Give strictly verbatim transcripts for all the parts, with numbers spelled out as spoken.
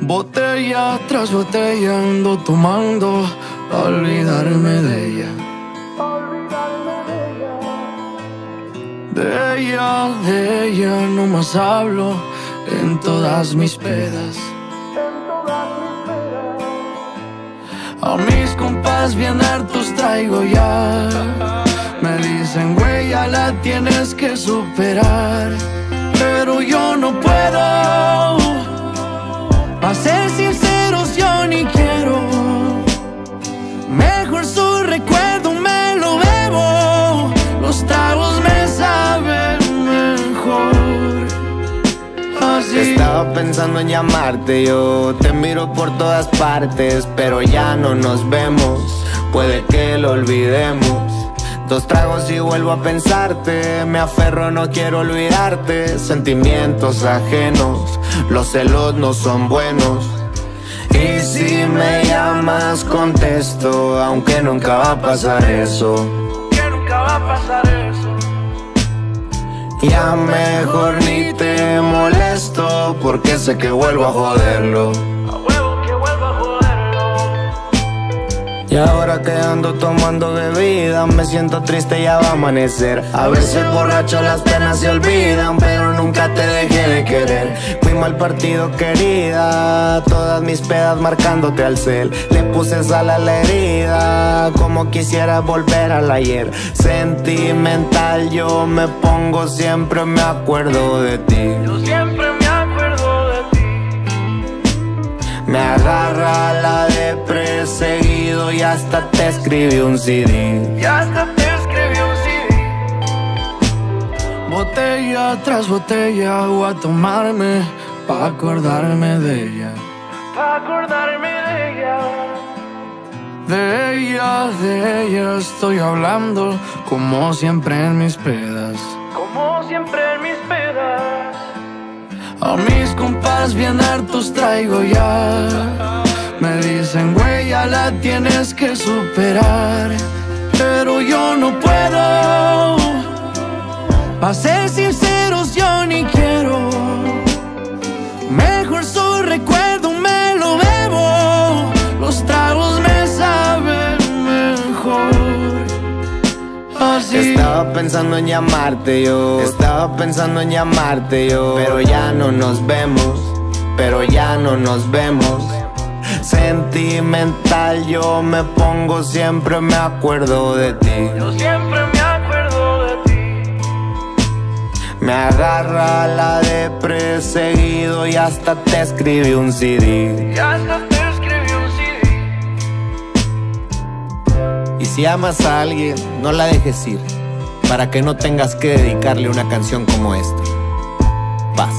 Botella tras botella ando tomando pa' olvidarme de ella. De ella, de ella no más hablo en todas mis pedas. A mis compas bien hartos traigo ya. Me dicen, güey, ya la tienes que superar. Pero yo no puedo. Pa' ser sinceros yo ni quiero. Mejor su recuerdo me lo bebo. Los tragos me saben mejor así. Estaba pensando en llamarte, yo te miro por todas partes, pero ya no nos vemos, puede que lo olvidemos. Dos tragos y vuelvo a pensarte, me aferro, no quiero olvidarte. Sentimientos ajenos, los celos no son buenos. Y si me llamas contesto, aunque nunca va a pasar eso. Que nunca va a pasar eso. Ya mejor ni te molesto, porque sé que vuelvo a joderlo. A huevo que vuelvo a joderlo. Y ahora que ando tomando bebida, me siento triste, ya va a amanecer. A veces borracho las penas se olvidan, pero nunca te dejé de querer. Fui mal partido, querida, todas mis pedas marcándote al cel. Le puse sal a la herida, como quisiera volver al ayer. Sentimental yo me pongo, siempre me acuerdo de ti. Yo siempre me acuerdo de ti. Me agarra la de perseguido y hasta te escribí un C D. Y hasta te escribí un C D. Botella tras botella voy a tomarme pa' acordarme de ella. Pa' acordarme de ella. De ella, de ella estoy hablando, como siempre en mis pedas. Como siempre en mis pedas. A mis compas bien hartos traigo ya. Me dicen, güey, ya la tienes que superar. Pero yo no puedo. Pa' ser sinceros yo ni quiero. Mejor su recuerdo me lo bebo. Los tragos me saben mejor así. Estaba pensando en llamarte yo, estaba pensando en llamarte yo. Pero ya no nos vemos, pero ya no nos vemos. Sentimental yo me pongo, siempre me acuerdo de ti. Yo siempre me acuerdo de ti. Me agarra la de perseguido y hasta te escribí un C D. Y hasta te escribí un C D. Y si amas a alguien, no la dejes ir, para que no tengas que dedicarle una canción como esta. Paz.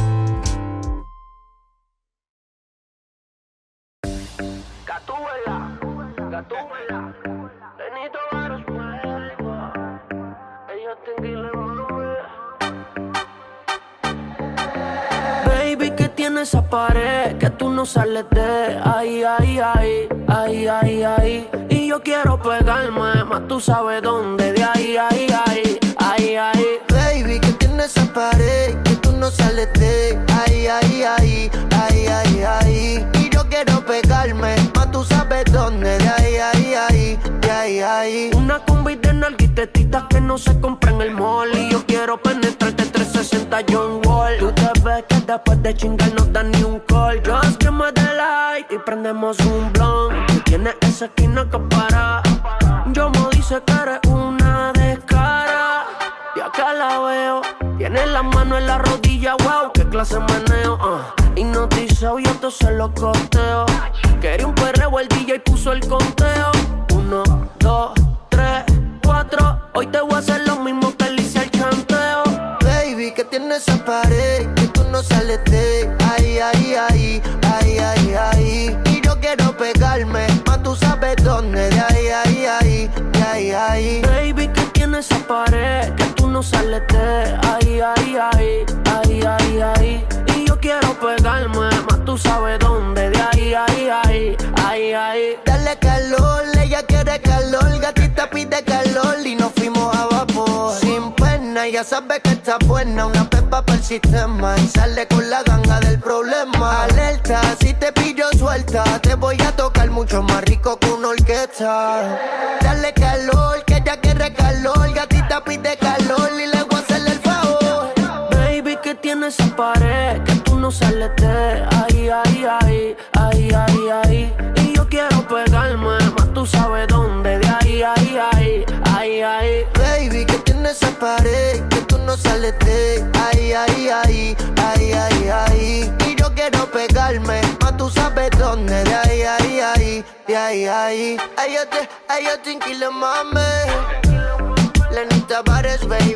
Baby, ¿qué tiene esa pared? Que tú no sales de ahí, ahí, ahí, ahí, ahí, ahí. Y yo quiero pegarme, más tú sabes dónde. De ahí, ahí, ahí, ahí, ahí. Baby, ¿qué tiene esa pared? Que tú no sales de ahí, ahí, ahí, ahí, ahí, ahí. Y yo quiero pegarme, más tú sabes dónde. De ahí, ahí, ahí, de ahí, ahí. Una combi de nalguitetitas que no se compra en el mall. Y yo quiero penetrarte trescientos sesenta John Wall. Tú te ves que después de chingar no da ni un call. Just give me the light y prendemos un blunt. Tú tienes esa esquina que para. Yo me dice que eres una descara. Y acá la veo, tiene la mano en la rodilla, wow, qué clase de meneo, uh. Hipnotizado y esto se lo costeo. Quería un perreo, el D J puso el conteo. Uno, dos, tres, cuatro. Hoy te voy a hacer lo mismo que le hice al chanteo. Baby, ¿qué tiene esa pared? Que tú no sales de ahí, ahí, ahí, ahí, ahí, ahí. Y yo quiero pegarme, más tú sabes dónde. De ahí, ahí, ahí, de ahí, ahí. Baby, ¿qué tiene esa pared? Que tú no sales de ahí, ahí, ahí, ahí, ahí, ahí. Y yo quiero pegarme, más tú sabes dónde. De ahí, ahí, ahí, ahí, ahí. Dale calor, ella quiere calor, gatita pide calor y nos fuimos a vapor. Sin pena buena, ya sabe que está buena. Una pepa para el sistema y sale con la ganga del problema. Alerta, si te pillo suelta, te voy a tocar mucho más rico que una orquesta. Dale calor, que ella quiere calor, gatita pide calor y le voy a hacerle el favor. Baby, que tiene esa pared, que tú no sales de ahí, ahí, ahí, ahí, ahí, ahí. Y yo quiero pegarme, más tú sabes dónde, de ahí, ahí, ahí, ahí, ahí. Baby, que tiene esa pared, que tú no sales de ahí, ahí, ahí, ahí, ahí, ahí. Y yo quiero pegarme, más tú sabes dónde, de ahí, ahí, ahí, de ahí, ahí. Ay, yo te, ay, yo te inquilo, mami. Lenny Tavares, baby.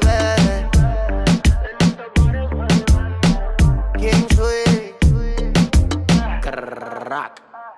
¿Quién soy? Crack.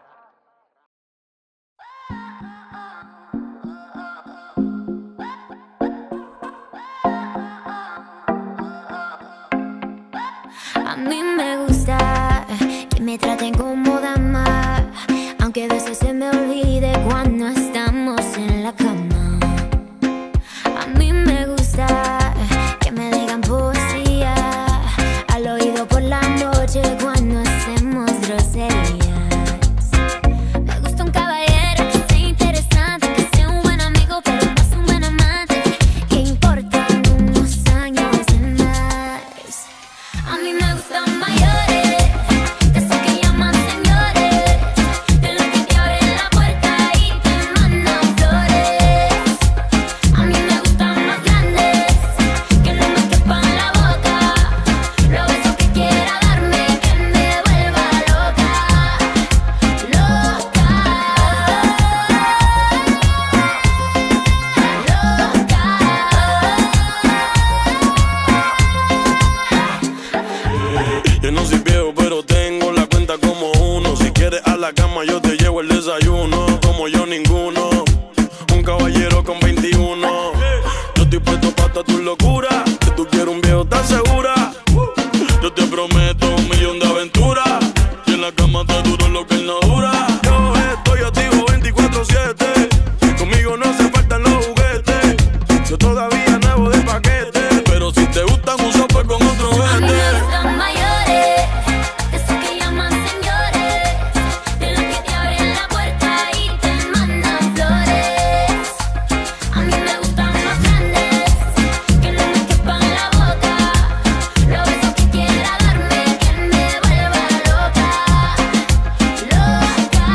A mí me gusta que me traten como dama, aunque a veces se me olvide cuando estamos en la cama. A mí me gusta que me digan poesía al oído por la noche cuando hacemos groserías. Me gusta un caballero que sea interesante, que sea un buen amigo pero no es un buen amante, que importan unos años de más. A mí me gustan mayores, de esos que llaman señores, de los que te abren la puerta y te mandan flores. A mí me gustan más grandes, que no me quepan la boca, los besos que quiera darme, que me vuelva loca, loca, Yo no soy viejo, pero tengo la cuenta como uno. Si quieres a la cama, yo te llevo el desayuno. Como yo, ninguno. Un caballero con veintiuno. Yo estoy puesto para toda tu locura. Si tú quieres un viejo, ¿estás segura? Yo te prometo un millón de aventuras. Y en la cama te duro lo que él no dura. Yo estoy activo veinticuatro siete. Conmigo no se faltan los juguetes. Yo todavía nuevo de paquete. Pero si te gustan un sope con otro a mí me vete. gustan mayores, de esos que llaman señores, de los que te abren la puerta y te mandan flores. A mí me gustan más grandes, que no me quepan la boca, los besos que quiera darme, que me vuelva loca, loca,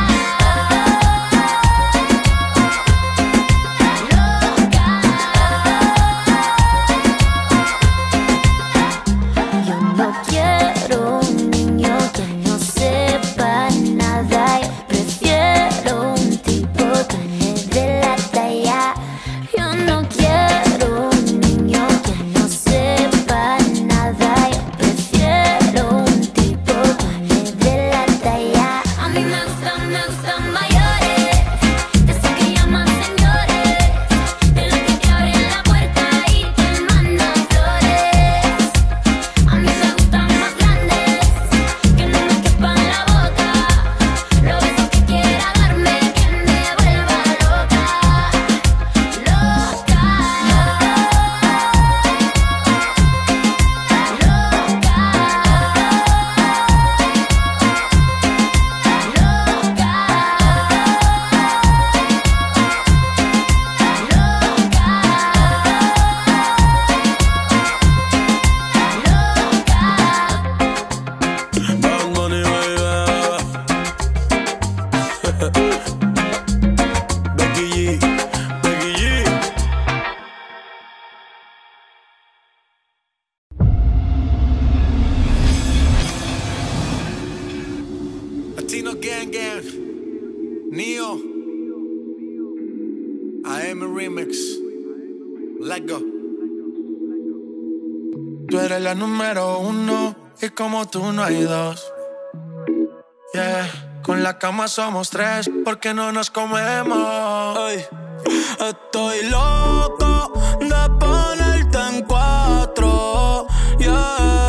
loca. Yo no quiero un niño que no sepa nada. Yo prefiero un tipo que me dé la talla. Yo no quiero un niño que no sepa nada. Yo prefiero un tipo que me dé la talla. A mí me gustan, me gustan mayores, de esos que llaman señores, de los que te abren la puerta y te mandan flores. A mí me gustan más grandes, que no me quepan la boca, los besos que quiera darme, que me vuelva loca, loca, Bad Bunny, baby. Becky G, Becky G. Latino Gang Gang, Neo, A M Remix, Let Go. Tú eres la número uno y como tú no hay dos. Yeah, con la cama somos tres porque no nos comemos. Ey, estoy loco de ponerte en cuatro,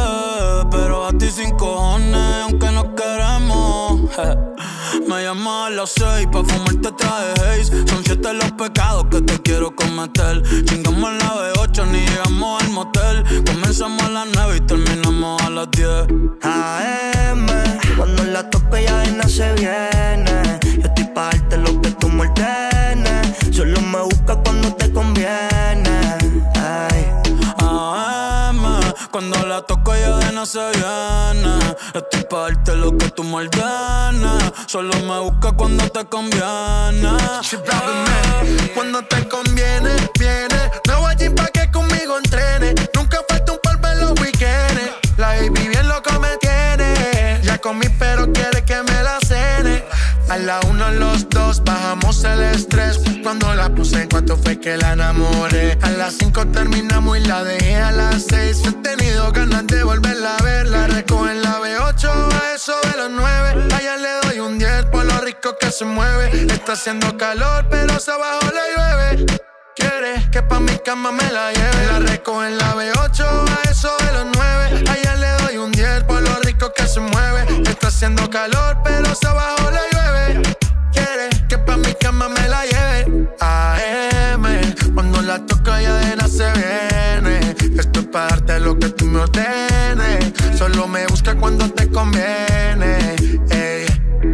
yeah, pero a ti sin cojones, aunque no queremos. Me llama las seis, pa' fumarte traje haze. Son siete los pecados que te quiero cometer. Chingamos en la B ocho, ni llegamos al motel. Comenzamos a las nueve y terminamos a las diez. A M, cuando la toco ya de nada se viene. Yo estoy pa' darte lo que tú me ordenes. Solo me buscas cuando te conviene. Ay. A M, cuando la toco ya de nada se viene. Estoy pa' darte lo que tú me ordenes. Solo me buscas cuando te conviene. Cuando te conviene, viene. No voy a gym pa' que conmigo entrene. Nunca falta un polvo en los weekends. La baby bien loco me tiene. Ya comí pero quiere que me la cene. A la uno, los dos, bajamos el estrés. Cuando la puse, en cuanto fue que la enamoré. A las cinco terminamos y la dejé a las seis. He tenido ganas de volverla a ver. La recojo en la B ocho, a eso de los nueve. Allá le doy un diez por lo rico que se mueve. Está haciendo calor, pero se abajo le llueve. Quiere que pa' mi cama me la lleve. La recojo en la B ocho, a eso de los nueve. Allá le doy un diez por lo rico que se mueve. Está haciendo calor, pero se abajo le llueve. Quiere que pa' mi cama me la lleve. A M, cuando la toco ya de nada se viene. Esto es pa' darte lo que tú me ordenes. Solo me busca cuando te conviene. Ey.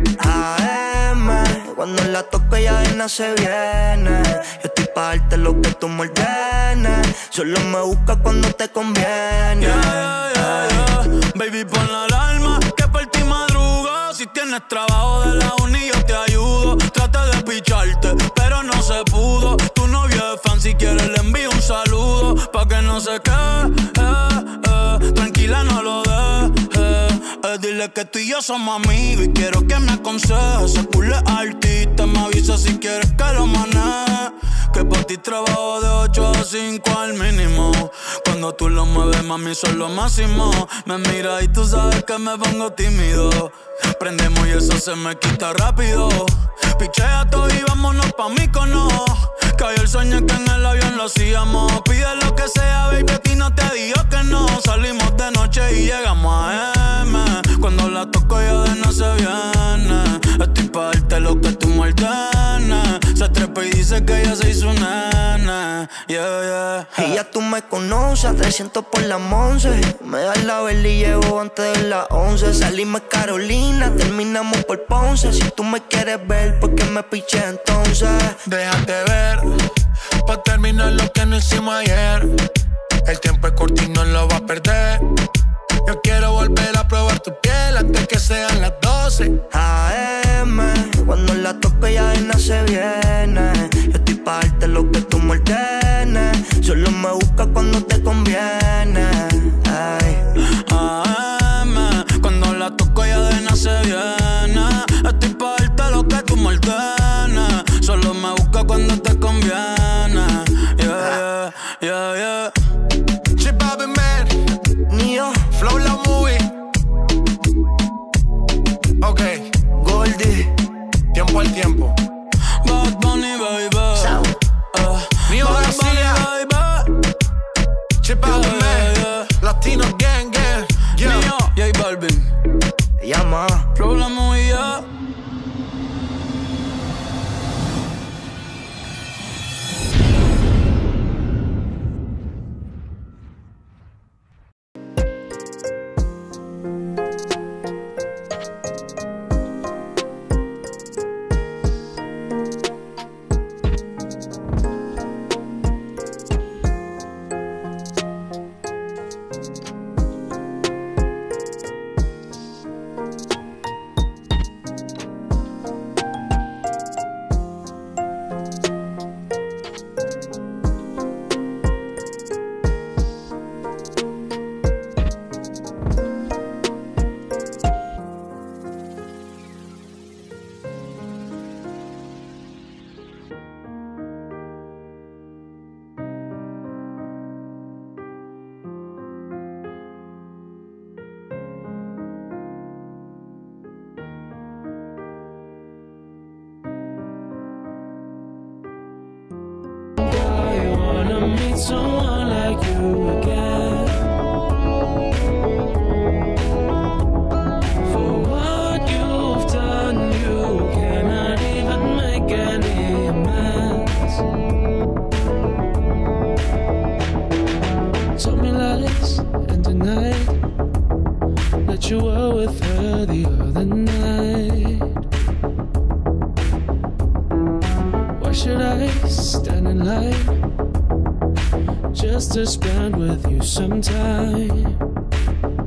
A M, cuando la toco ya de nada se viene. Yo estoy pa' darte lo que tú me ordenes. Solo me busca cuando te conviene. Yeah, yeah, yeah. Baby, pon la alarma que por ti madrugo. Si tienes trabajo de la uni yo te ayudo. Traté de picharte, pero no se pudo. Tu novio es fan, si quieres le envío un saludo. Pa' que no se quede, eh, eh. Tranquila, no lo dejes, eh, eh. Dile que tú y yo somos amigos y quiero que me aconsejes. Ese culo es artista, me avisa si quieres que lo maneje. Que pa' ti trabajo de ocho a cinco al mínimo. Cuando tú lo mueves, mami, son lo máximo. Me mira y tú sabes que me pongo tímido. Prendemos y eso se me quita rápido. Pichea todo y vámonos pa' Mykonos. Cayó el sueño que en el avión lo hacíamos. Pide lo que sea, baby, a ti no te digo que no. Salimos de noche y llegamos a M. Cuando la toco ya de no se viene. Estoy pa' darte lo que tú me ordenes. Se trepa y dice que ella se hizo nena. Yeah, yeah. Y ya tú me conoces, a trescientos por la once. Me das la vela y llevo antes de las once. Salimos Carolina, terminamos por Ponce. Si tú me quieres ver, ¿por qué me piché entonces? Déjate ver, pa' terminar lo que no hicimos ayer. El tiempo es corto y no lo va a perder. Yo quiero volver a probar tu piel antes que sean las doce. A M, cuando la toco ya de nada se viene. Yo estoy pa' darte lo que tú me ordenes. Solo me buscas cuando te conviene. Ay. A M, cuando la toco ya de nada se viene. Estoy pa' darte lo que tú me ordenes. Solo me buscas cuando te conviene. Yeah, yeah, yeah, yeah. Chibabi Man, Neo, Flow La Movie. Ok, Goldie, tiempo al tiempo. Bad Bunny, baby. Sound. Uh, Neo Bad García, Bunny, baby. Chibabi Yeah, Man, yeah. Latino Gang Gang. Yeah. Neo, J Balvin. Llama. Flow La Movie, yeah. Someone like you again. For what you've done, you cannot face and deny that you were with her the other night. Why should I stand in line just to spend with you some time?